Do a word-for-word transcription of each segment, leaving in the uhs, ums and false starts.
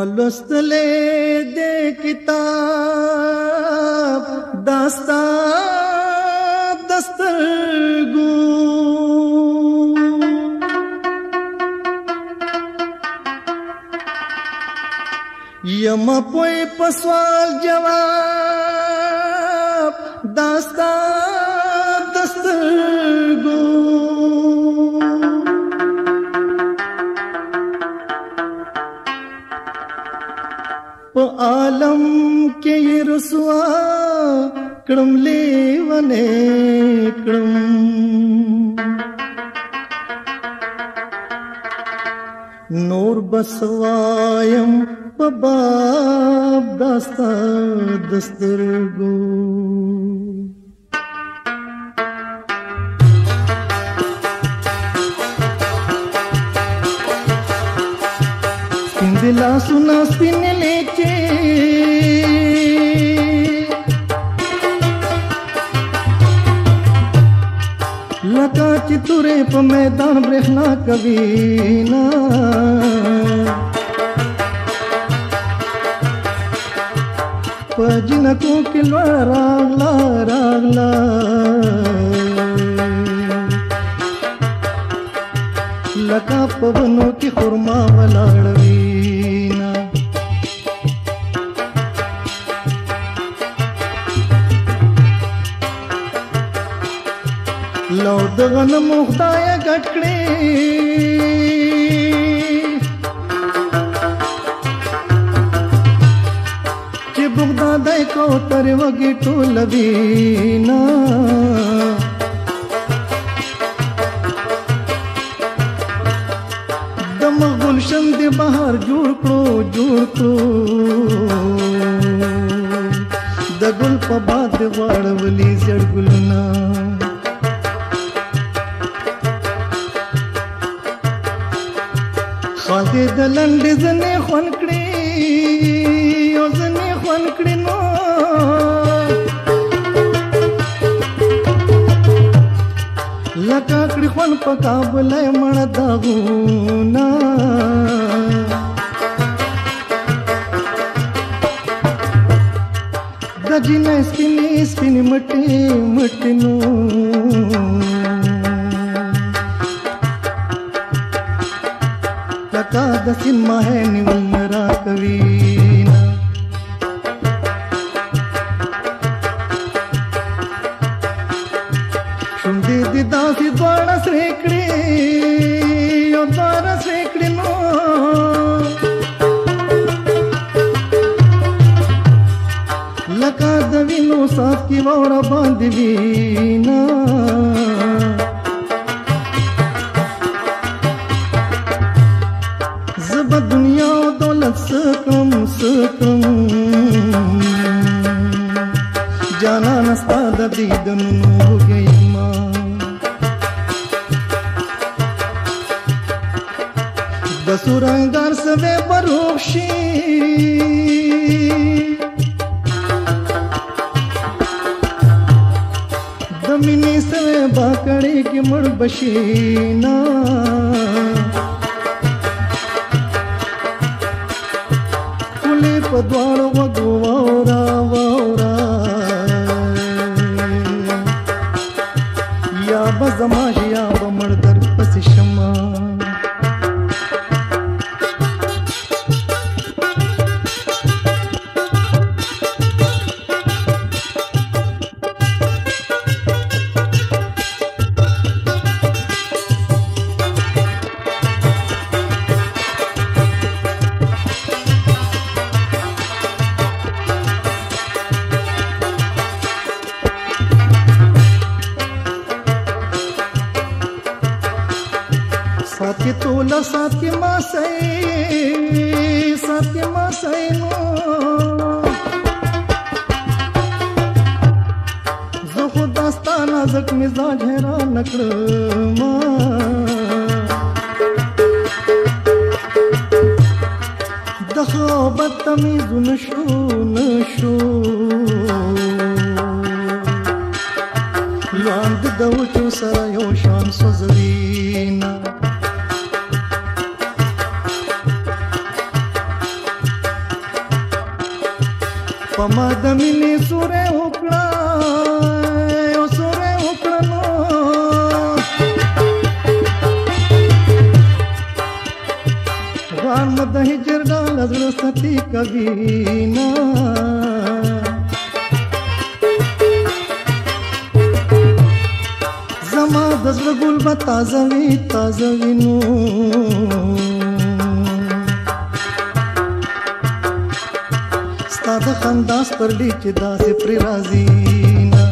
لوستلې دې کتاب داستا دسترګو یما پوی په سوال جواب داستا دسترګو په عالم کې رسوا کړم لیونه کړم نور بسوایم په باب داستا دسترګو दिला सुना स्पिन लेके लगा चितुरे प मैदान ब्रह्ना कवीना पजनको किलवा रागला रागला लगा पवनों की खुरमा वलाड़वी لو دغن مخدایا گٹکڑی چی بغدا دای کو تر وگی ټولوینا دم گلشن دی بهار جوړ کړو جوړ کړو د ګل په باد واړولې زړ ګلنا خاطر د لنډې زنې خوند کړې او زنې خوند کړې نو لکه کړې خوند په کابل مړه داغونه د جینې سپینې سپینې مټې مټې نو لکه د سین ماهی نیول نه راکوینه شونډې دې داسې دواړه سرې کړې یو دواړه سرې کړې نو لکه د وینو څاڅکي واوره باندې وینه دنیا و دولت سکم سکم جانا نستا د دیدن نو گئیما د سورنګار سوي بروخشي د مینې سوي باکړې کې مړ بشینا په دواړو غوږو واوره واوره یا به زما یا به مړ در پسې شمه साथी तोला साथी मासै साथी मासै नो زه خو داستا نازک مزاج حیران نکړما د خو بدتمیز نشو نشو لاند د وچو سره یو شان سوځوینا زما د مینې سورې وکړه یو سورې وکړه نو غار مه د هجر ډاله زړه ستی کوي نه زما د زړه ګل به تازه وي تازه وي نو ستا د خندا سپرلي چې داسې پرې راځي نه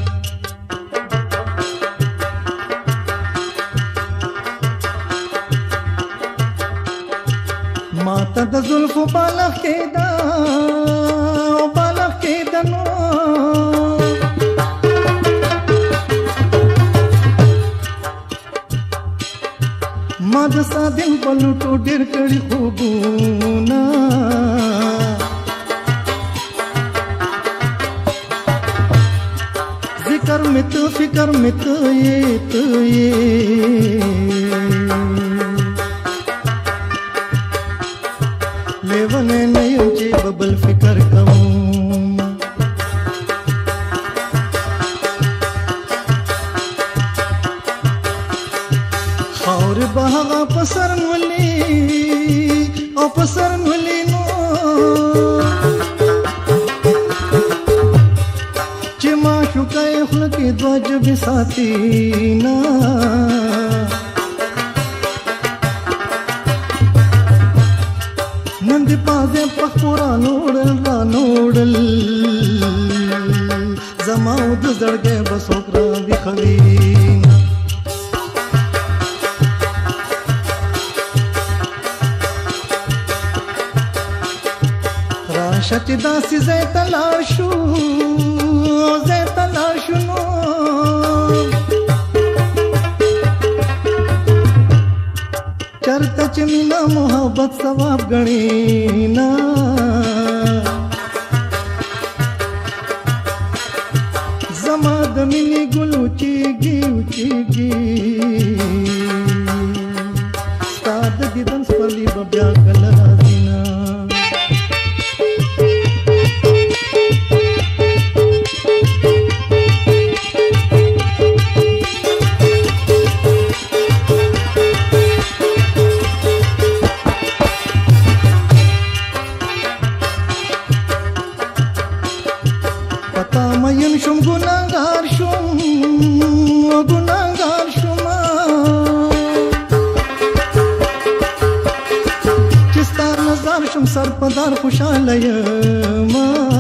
ما ته د زلفو بالغ کېده او بالغ کېده نو ما د سادین په لوټو ډېر کړي خوبونه ذکر مې ته فکر مې ته یې ته یې لیونی نه یم چې به بل فکر کوم خاورې به هغه په سر نولي او په سر نولي نو چې معشوقه یې خوله کې دوه ژبې ساتي نه نن دې پازې پخپو رانوړل رانوړل زما او د زړګی به څوک راویښوي راشه چې داسې ځای ته لاړ شو ځای ته لاړ شو نو چرته چې مینه محبت ثواب ګڼي نه زما د مینې ګل وچېږي وچېږي ستا د دیدن سپرلي به بیا کله راځي نه پتا مین شم ګناهګار شم ګناهګار شم چې ستا نظر شم سر په دار خوشاله یم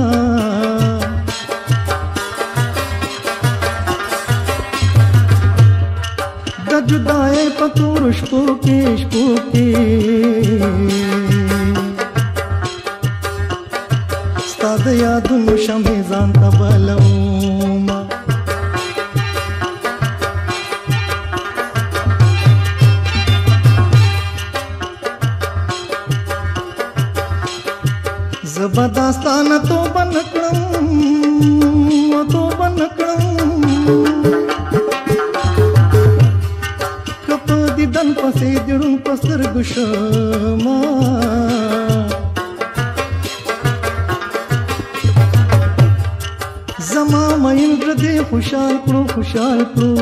د جدای په تورو شپو کې شپو کې ستا د یادونو شمې ځان ته بلومه زه به داستانه توبه نه کړم توبه نه کړم که په دیدن پسې د ړوند په سترګو شمه زما مین زړه دې خوشحال کړو خوشحال کړو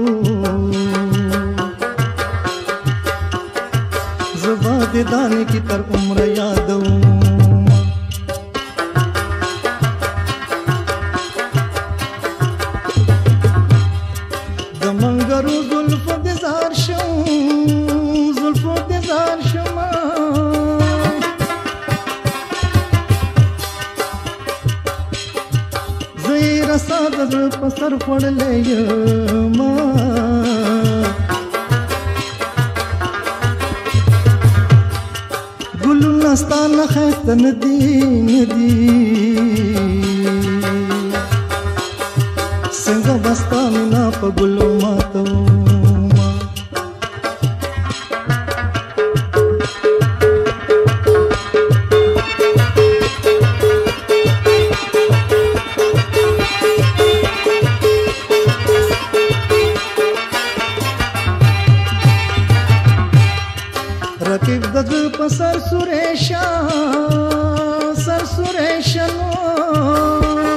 زه به دې دانې کې تر عمره یادوم د منګرو زلفو دې زار شم زلفو دې زار شم رسا د زړه په سر خوړلی یم ګلونه ستا نه ښایسته نه دي نه دي څنګه به ستا مینه په ګلو ماتوم رقیب د زړه په سر سوریشا سر سوریشا نو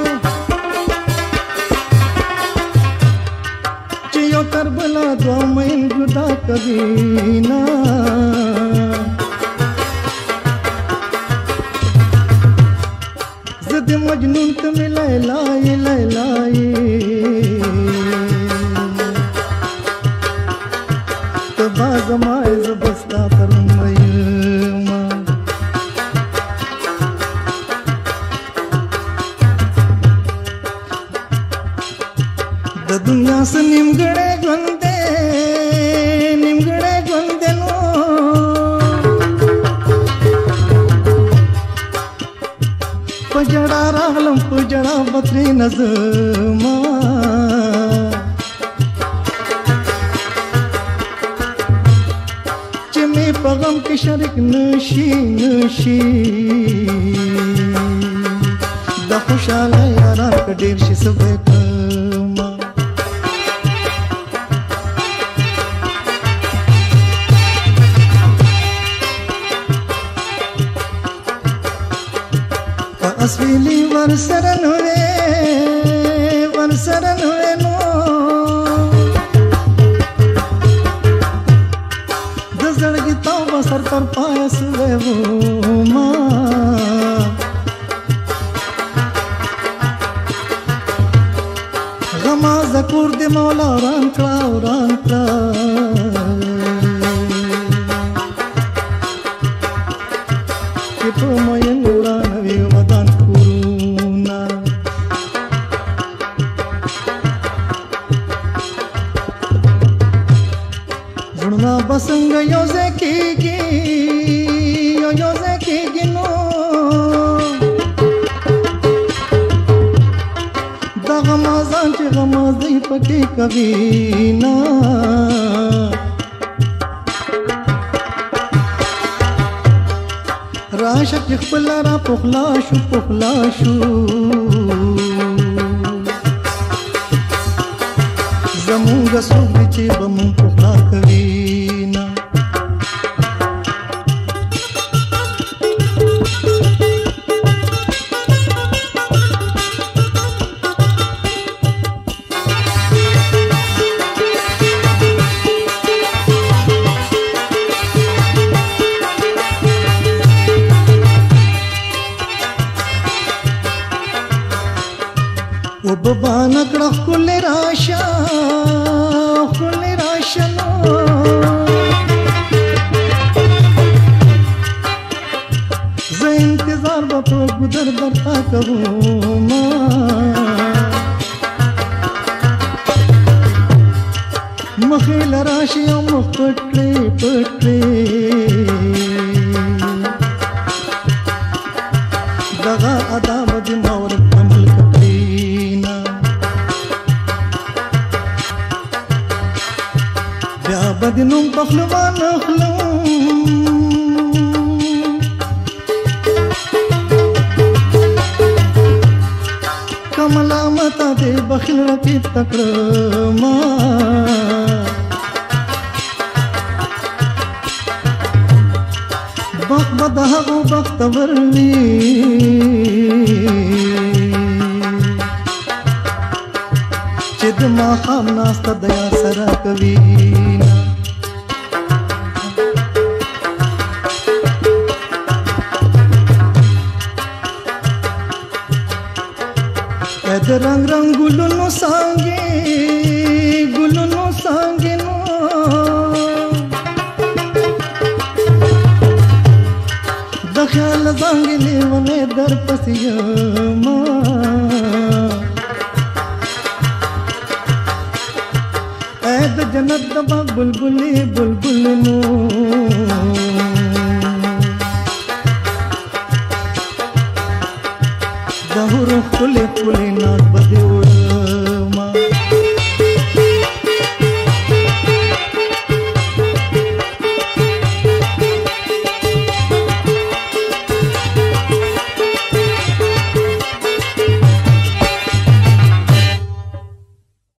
کوي نا زد مجنون ته ملای لای لای لای تبا زما زبستا ترم ویما د دنیا سے نیمګړې ژوند دې نیمګړې ژوند دې نو پجړا راغلم پجړا بتري نظما چې می پیغام کې شریک نشي نشي د خوشاله یاران کډیر شي سبه اسویلی ورسره نوې ورسره نوې نو د زړګي تاو سر تر پای سوې وو ما غما زکور دې مولا وران کړه وران کړه چې په مې وران وی ودان کورونا زړه بسنګ یو ځکیږي یو یو ځکیږي نو دا غمازان چې غماز دی پکې کوي نا راشه چې خپل را پخلا شو پخلا شو زمونږ څوک چې به مونږ پخلا کوي نه او بابا نکړه خپل راشه خپل راشه نو زه انتظار به په ګودر درته کوم مخې له راشي او مخ پټ کړې پټ کړې دغه ادا به دې ما ورته عمل کړې بیا بدنوم پخلوان اخلوم کملامتا دې بخیل رکی تکړما بخ بدهغو بختور وی چې د ماښام ناسته د یار سره کوي د رنگ رنگ ګلونو څانګې ګلونو څانګې نو د خیال څانګې لیونې در پسې یما اے د جنت د باغ بلبلې بلبل نو د حروف کلي کلي ناز بده